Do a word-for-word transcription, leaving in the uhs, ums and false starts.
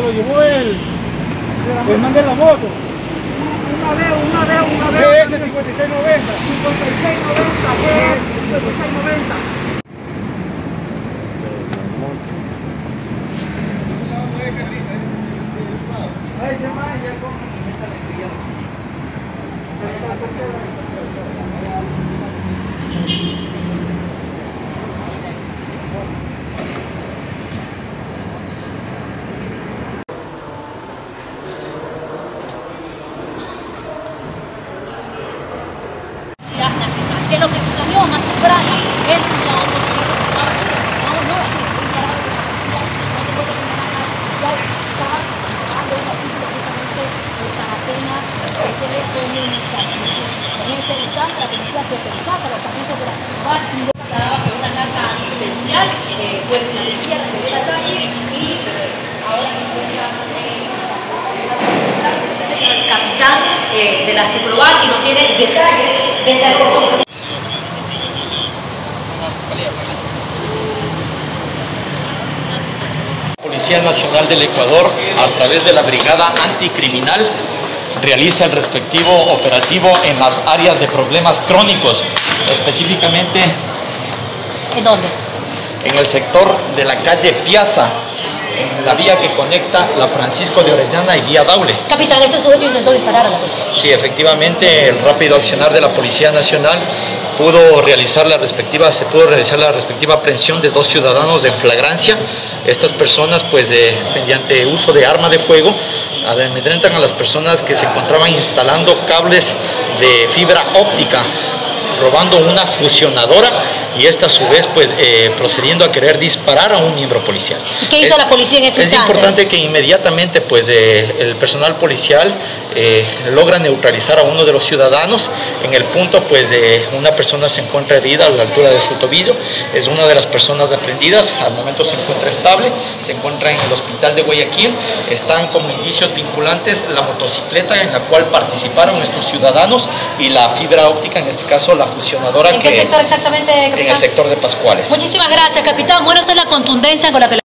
lo llevó el, el man de la moto. Una vez, una vez, una vez. ¿Qué es el cincuenta y seis noventa? cincuenta y seis noventa, ¿qué es? cincuenta y seis noventa. Ahí se va, ya con esta alegría. Nacional, que es lo que sucedió más temprano en la otra ciudad que estaba chica. No, no, es que es para no se puede tener más ya estaba trabajando un artículo justamente para temas de telecomunicación. También se resalta la policía se percata a los agentes de la ciudad y trasladaba sobre una casa asistencial, eh, pues la policía recorrió el ataque y eh, ahora se encuentra el capitán eh, de la Ciclovac y nos tiene detalles de esta detención. Policía Nacional del Ecuador, a través de la Brigada Anticriminal, realiza el respectivo operativo en las áreas de problemas crónicos, específicamente ¿En dónde? en el sector de la calle Piazza, en la vía que conecta la Francisco de Orellana y vía Daule. Capitán, este sujeto intentó disparar a la policía. Sí, efectivamente, el rápido accionar de la Policía Nacional pudo realizar la respectiva, se pudo realizar la respectiva aprehensión de dos ciudadanos en flagrancia. Estas personas, pues, de, mediante uso de arma de fuego, amedrentan a las personas que se encontraban instalando cables de fibra óptica, robando una fusionadora, y esta a su vez pues eh, procediendo a querer disparar a un miembro policial. ¿Y qué hizo es, la policía en ese es instante? Es importante que inmediatamente pues eh, el personal policial eh, logra neutralizar a uno de los ciudadanos. En el punto pues de una persona se encuentra herida a la altura de su tobillo, es una de las personas aprendidas, al momento se encuentra estable, se encuentra en el hospital de Guayaquil. Están como indicios vinculantes la motocicleta en la cual participaron estos ciudadanos y la fibra óptica, en este caso la fusionadora. ¿En qué que, sector exactamente, capitán? En el sector de Pascuales. Muchísimas gracias, capitán. Bueno, esa es la contundencia con la que